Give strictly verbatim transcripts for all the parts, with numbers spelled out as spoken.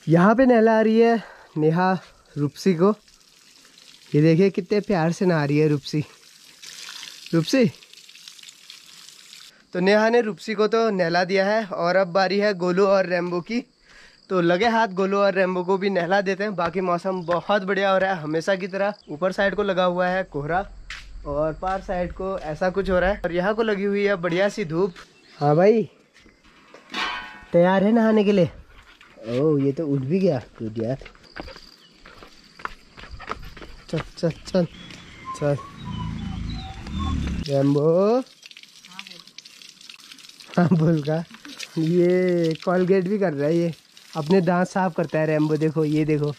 यहाँ पे नहला रही है नेहा रूपसी को। ये देखिए कितने प्यार से नहा रही है रूपसी। रूपसी तो नेहा ने रूपसी को तो नहला दिया है और अब बारी है गोलू और रैम्बो की। तो लगे हाथ गोलू और रैम्बो को भी नहला देते हैं। बाकी मौसम बहुत बढ़िया हो रहा है हमेशा की तरह। ऊपर साइड को लगा हुआ है कोहरा और पार साइड को ऐसा कुछ हो रहा है और यहाँ को लगी हुई है बढ़िया सी धूप। हाँ भाई तैयार है नहाने के लिए? ओह ये तो उठ भी गया। गुड यार। चल चल चल चल रैम्बो। हाँ बोल का ये कॉलगेट भी कर रहा है। ये अपने दांत साफ करता है रैम्बो। देखो ये देखो।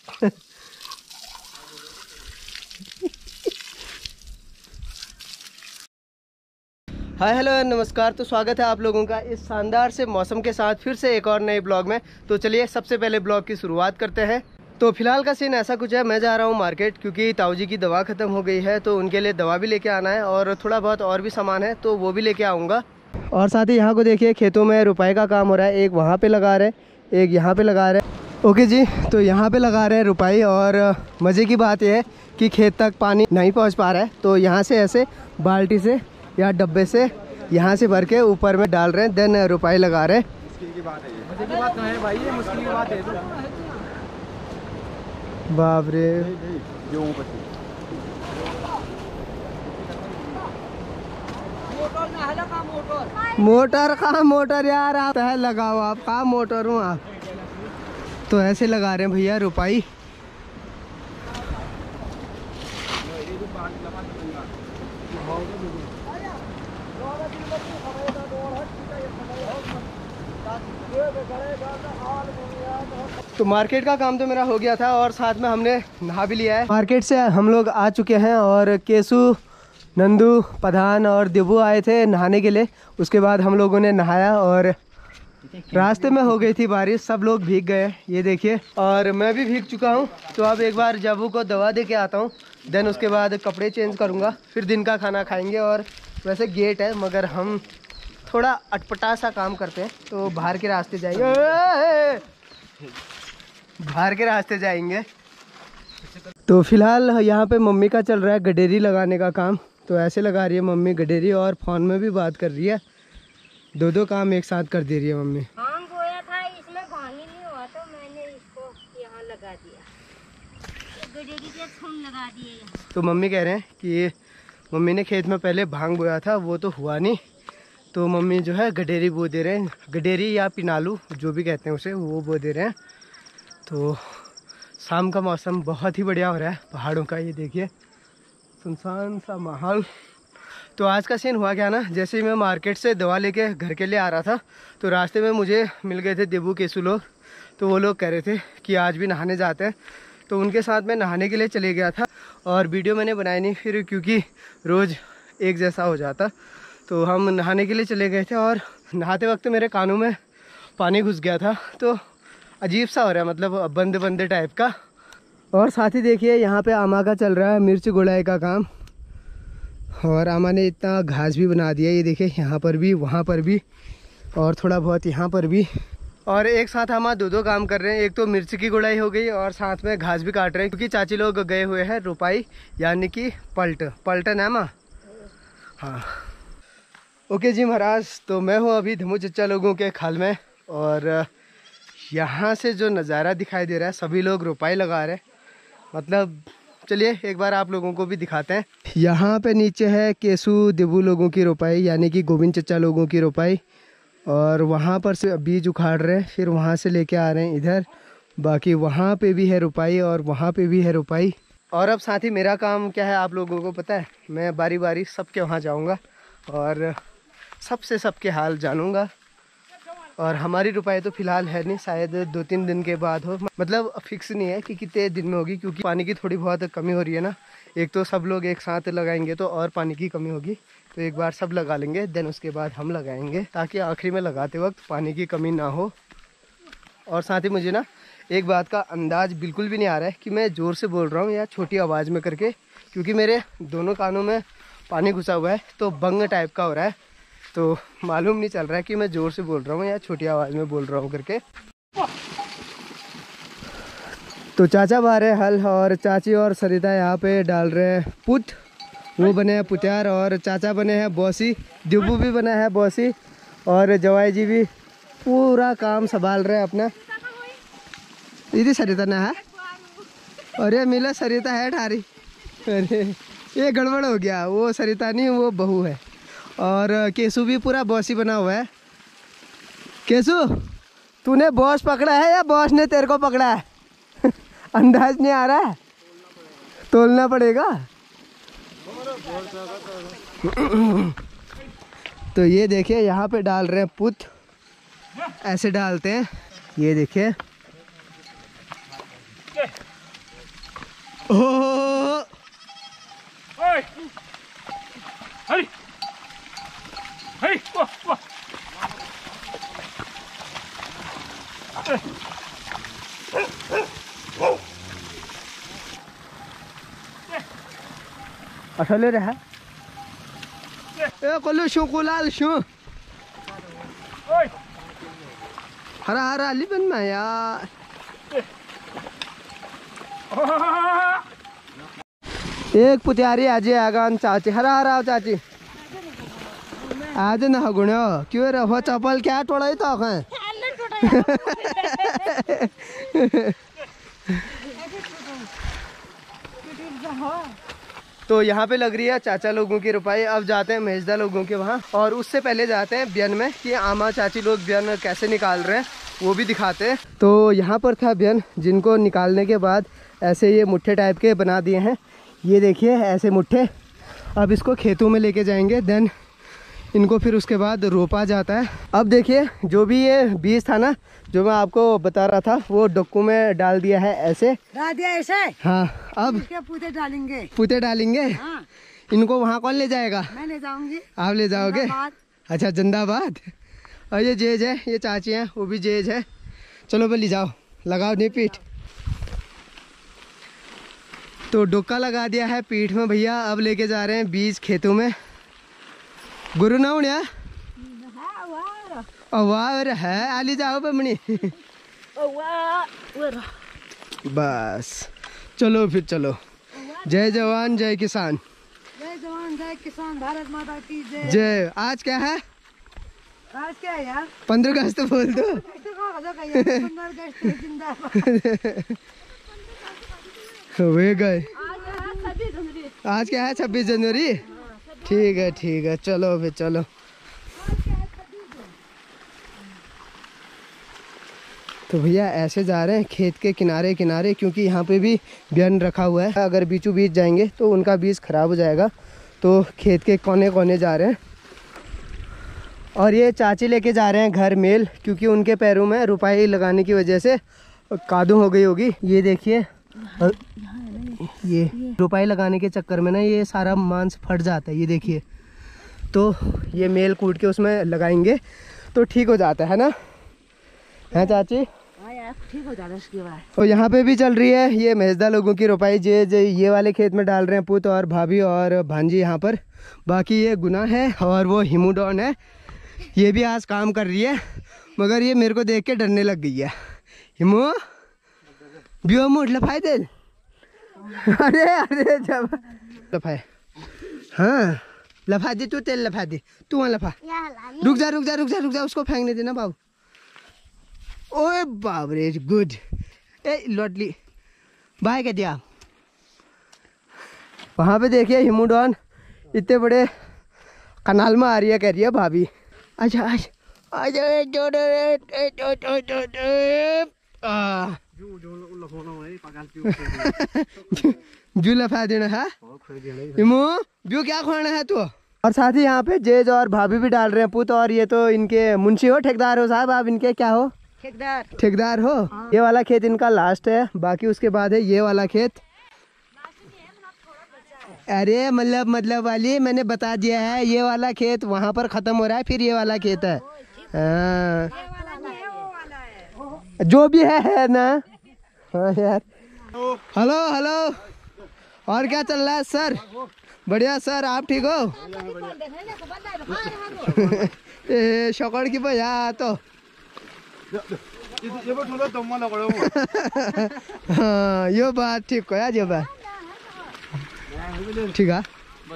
हाय हेलो नमस्कार। तो स्वागत है आप लोगों का इस शानदार से मौसम के साथ फिर से एक और नए ब्लॉग में। तो चलिए सबसे पहले ब्लॉग की शुरुआत करते हैं। तो फिलहाल का सीन ऐसा कुछ है, मैं जा रहा हूँ मार्केट क्योंकि ताऊ जी की दवा ख़त्म हो गई है। तो उनके लिए दवा भी लेके आना है और थोड़ा बहुत और भी सामान है तो वो भी लेके आऊँगा। और साथ ही यहाँ को देखिए खेतों में रुपाई का काम हो रहा है। एक वहाँ पे लगा रहे हैं, एक यहाँ पे लगा रहे हैं। ओके जी, तो यहाँ पे लगा रहे हैं रुपाई। और मज़े की बात यह है कि खेत तक पानी नहीं पहुँच पा रहा है तो यहाँ से ऐसे बाल्टी से या डब्बे से यहाँ से भर के ऊपर में डाल रहे हैं, देन रुपाई लगा रहे हैं। मुश्किल की बात है ये। मज़े की बात तो है भाई, ये मुश्किल की बात है तो। बाप रे जो मोटर कहाँ मोटर यार, आप है लगाओ। आप कहाँ मोटर हूँ आप। तो ऐसे लगा रहे हैं भैया रुपाई। तो मार्केट का काम तो मेरा हो गया था और साथ में हमने नहा भी लिया है। मार्केट से हम लोग आ चुके हैं और केसु, नंदू, प्रधान और देबू आए थे नहाने के लिए। उसके बाद हम लोगों ने नहाया और रास्ते में हो गई थी बारिश, सब लोग भीग गए ये देखिए। और मैं भी भीग चुका हूँ। तो अब एक बार जाबू को दवा दे के आता हूँ, देन उसके बाद कपड़े चेंज करूँगा, फिर दिन का खाना खाएंगे। और वैसे गेट है मगर हम थोड़ा अटपटा सा काम करते हैं तो बाहर के रास्ते जाएंगे। बाहर के रास्ते जाएंगे। तो फिलहाल यहाँ पे मम्मी का चल रहा है गडेरी लगाने का काम। तो ऐसे लगा रही है मम्मी गडेरी और फोन में भी बात कर रही है। दो दो काम एक साथ कर दे रही है मम्मी। हाँ बोया था, इसमें पानी नहीं हुआ तो मैंने इसको यहाँ लगा दिया, गडेरी के थूम लगा दिए यहाँ। तो मम्मी कह रहे हैं कि मम्मी ने खेत में पहले भांग बोया था वो तो हुआ नहीं, तो मम्मी जो है गडेरी बो दे रहे हैं। गडेरी या पिनालू जो भी कहते हैं उसे, वो बो दे रहे हैं। तो शाम का मौसम बहुत ही बढ़िया हो रहा है पहाड़ों का। ये देखिए सुनसान सा माहौल। तो आज का सीन हुआ क्या ना, जैसे ही मैं मार्केट से दवा लेके घर के लिए आ रहा था तो रास्ते में मुझे मिल गए थे देबू केसु लोग। तो वो लोग कह रहे थे कि आज भी नहाने जाते हैं, तो उनके साथ मैं नहाने के लिए चले गया था। और वीडियो मैंने बनाई नहीं फिर, क्योंकि रोज़ एक जैसा हो जाता। तो हम नहाने के लिए चले गए थे और नहाते वक्त मेरे कानों में पानी घुस गया था। तो अजीब सा हो रहा है, मतलब बंद बंद टाइप का। और साथ ही देखिए यहाँ पे आमा का चल रहा है मिर्च गुड़ाई का काम। और आमा ने इतना घास भी बना दिया, ये देखिए यहाँ पर भी, वहाँ पर भी और थोड़ा बहुत यहाँ पर भी। और एक साथ आमा दो दो काम कर रहे हैं। एक तो मिर्च की गुड़ाई हो गई और साथ में घास भी काट रहे हैं, क्योंकि चाची लोग गए हुए हैं रुपाई यानी कि पलट पलटन है माँ। हाँ ओके जी महाराज। तो मैं हूँ अभी धमू चच्चा लोगों के खाल में और यहाँ से जो नज़ारा दिखाई दे रहा है, सभी लोग रुपाई लगा रहे हैं। मतलब चलिए एक बार आप लोगों को भी दिखाते हैं। यहाँ पे नीचे है केसु देबू लोगों की रुपाई यानी कि गोविंद चच्चा लोगों की रुपाई। और वहाँ पर से बीज उखाड़ रहे हैं, फिर वहाँ से लेके आ रहे हैं इधर। बाकी वहाँ पे भी है रुपाई और वहाँ पे भी है रुपाई। और अब साथ ही मेरा काम क्या है आप लोगों को पता है, मैं बारी बारी सबके वहाँ जाऊँगा और सबसे सबके हाल जानूँगा। और हमारी रुपाई तो फिलहाल है नहीं, शायद दो तीन दिन के बाद हो। मतलब फिक्स नहीं है कि कितने दिन में होगी, क्योंकि पानी की थोड़ी बहुत कमी हो रही है ना। एक तो सब लोग एक साथ लगाएंगे तो और पानी की कमी होगी, तो एक बार सब लगा लेंगे, देन उसके बाद हम लगाएंगे, ताकि आखिरी में लगाते वक्त पानी की कमी ना हो। और साथ ही मुझे ना एक बात का अंदाज बिल्कुल भी नहीं आ रहा है कि मैं ज़ोर से बोल रहा हूँ या छोटी आवाज़ में करके, क्योंकि मेरे दोनों कानों में पानी घुसा हुआ है तो बंग टाइप का हो रहा है। तो मालूम नहीं चल रहा है कि मैं ज़ोर से बोल रहा हूँ या छोटी आवाज़ में बोल रहा हूँ करके। तो चाचा बाहर है हल और चाची और सरिता यहाँ पे डाल रहे हैं पुत। वो बने हैं पुत्यार और चाचा बने हैं बॉसी। डिब्बू भी बना है बॉसी और जवाई जी भी पूरा काम संभाल रहे हैं अपना। दीदी सरिता ना है, अरे मिला सरिता है ठारी। अरे ये गड़बड़ हो गया, वो सरिता नहीं वो बहू है। और केसू भी पूरा बॉसी बना हुआ है। केसू तूने बॉस पकड़ा है या बॉस ने तेरे को पकड़ा है? अंदाज नहीं आ रहा है, तोलना पड़ेगा। तो ये देखिए यहाँ पे डाल रहे हैं पुत, ऐसे डालते हैं। ये देखिए ओह असले रहा ए कोल्लू शू कुलाल शू हरा हरा लिबन में यार। एक पुत्यारी आज आगान चाची हरा हरा चाची आज ना गुण क्यों रहो चपल क्या टोड़ा तो तो यहाँ पे लग रही है चाचा लोगों की रुपाई। अब जाते हैं मेजदा लोगों के वहाँ, और उससे पहले जाते हैं ब्यन में कि आमा चाची लोग ब्यन कैसे निकाल रहे हैं वो भी दिखाते हैं। तो यहाँ पर था ब्यन, जिनको निकालने के बाद ऐसे ये मुट्ठे टाइप के बना दिए हैं। ये देखिए ऐसे मुट्ठे। अब इसको खेतों में लेके जाएंगे, देन इनको फिर उसके बाद रोपा जाता है। अब देखिए जो भी ये बीज था ना जो मैं आपको बता रहा था, वो डक्कू में डाल दिया है ऐसे डाल दिया ऐसे। हाँ अब इसके पूते डालेंगे पुते डालेंगे। हाँ। इनको वहाँ कौन ले जाएगा? मैं ले जाऊंगी। आप ले जाओगे? जिंदाबाद। अच्छा जिंदाबाद। और ये जेज है, ये चाची हैं वो भी जेज है। चलो भाई ले जाओ, लगाओ नहीं पीठ। तो डोका लगा दिया है पीठ में भैया। अब लेके जा रहे हैं बीज खेतों में। गुरु ना उड़िया अवार है आली जाओ बमनी। बस चलो फिर चलो। जय जवान जय किसान। जय जवान जय किसान, भारत माता की जय। जय। आज क्या है? आज क्या है यार? पंद्रह अगस्त बोल दो। वे गए। आज क्या है? छब्बीस जनवरी। ठीक है ठीक है, चलो फिर चलो। तो भैया ऐसे जा रहे हैं खेत के किनारे किनारे, क्योंकि यहाँ पे भी बियन रखा हुआ है। अगर बीचों बीच जाएंगे तो उनका बीज खराब हो जाएगा। तो खेत के कोने कोने जा रहे हैं। और ये चाची लेके जा रहे हैं घर मेल, क्योंकि उनके पैरों में रुपाई लगाने की वजह से कादू हो गई होगी। ये देखिए ये रुपाई लगाने के चक्कर में ना ये सारा मांस फट जाता है। ये देखिए, तो ये मेल कूट के उसमें लगाएंगे तो ठीक हो जाता है ना, है चाची? ठीक हो जाता है इसके बाद। तो यहाँ पे भी चल रही है ये मेजदा लोगों की रुपाई। जे जे ये वाले खेत में डाल रहे हैं पुत और भाभी और भांजी यहाँ पर। बाकी ये गुना है और वो हिमूडॉन है, ये भी आज काम कर रही है, मगर ये मेरे को देख के डरने लग गई है। हिमू बियो मोट लफाए दे। अरे अरे जब लफाए, हाँ लफा दे तू, तेल लफा दे तू, वहाँ लफा। रुक जा रुक जा रुक जा रुक जा, उसको फेंकने देना बाबू। ओए बाप रे, गुड। ए लौटली बाय कह दिया। वहाँ पे देखिए हिमूडॉन इतने बड़े कनाल में आ रही है, कह रही है भाभी। अच्छा अच्छा जू लफा देना है हिमू, ब्यू क्या खोना है तू? और साथ ही यहाँ पे जेज और भाभी भी डाल रहे हैं पुत। और ये तो इनके मुंशी हो, ठेकेदार हो साहब आप इनके? क्या हो? ठेकेदार। ठेकेदार हो। हाँ। ये वाला खेत इनका लास्ट है, बाकी उसके बाद है ये वाला खेत। अरे मतलब मतलब वाली मैंने बता दिया है, ये वाला खेत वहाँ पर खत्म हो रहा है, फिर ये वाला खेत है। हाँ जो भी है, है ना। हाँ यार। हेलो हेलो, और क्या चल रहा है सर? बढ़िया सर, आप ठीक हो? ए शकड़ की भैया तो ये वो थोड़ा दम्मा लग रहा हूँ। हाँ यो बात ठीक है जो बात ठीक है।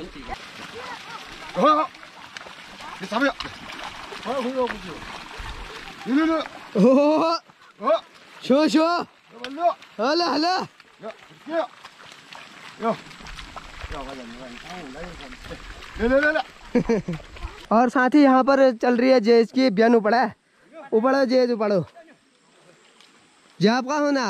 हाँ ये सब हाँ हुई हो कुछ ये ले ले ओह हाँ शो शो ये बल्लो हला हला यो यो यो ले ले ले ले और साथ ही यहाँ पर चल रही है जेज की बयान उपड़ा है उपड़ो जेज उपड़ो जाप का होना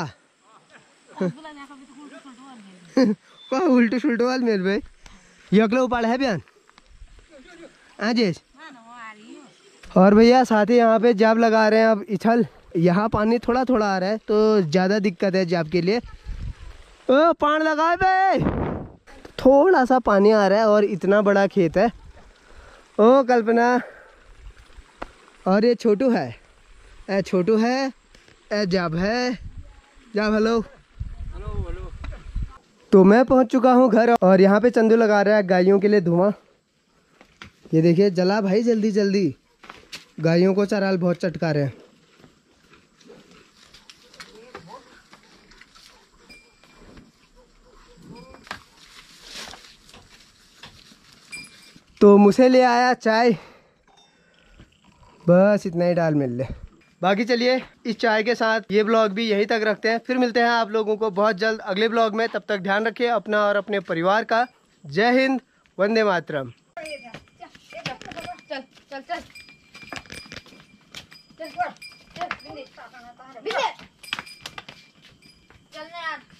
का उल्टो सुल्टो वाल मेरे भाई यकलो उपाड़ है बयान हाँ जेज। और भैया साथ ही यहाँ पे जाप लगा रहे हैं अब इछल। यहाँ पानी थोड़ा थोड़ा आ रहा है तो ज़्यादा दिक्कत है जाप के लिए। ओ पान लगाए बे थोड़ा सा पानी आ रहा है और इतना बड़ा खेत है। ओ कल्पना और ये छोटू है ए छोटू है ए जाब है जाब हेलो हेलो। तो मैं पहुंच चुका हूं घर और यहाँ पे चंदू लगा रहा है गायों के लिए धुआं। ये देखिए जला भाई जल्दी जल्दी गायों को चराल बहुत चटका रहे हैं। तो मुझे ले आया चाय बस इतना ही डाल मिल ले। बाकी चलिए इस चाय के साथ ये ब्लॉग भी यहीं तक रखते हैं। फिर मिलते हैं आप लोगों को बहुत जल्द अगले ब्लॉग में। तब तक ध्यान रखिए अपना और अपने परिवार का। जय हिंद वंदे मातरम। चल चल चल चल चल चल यार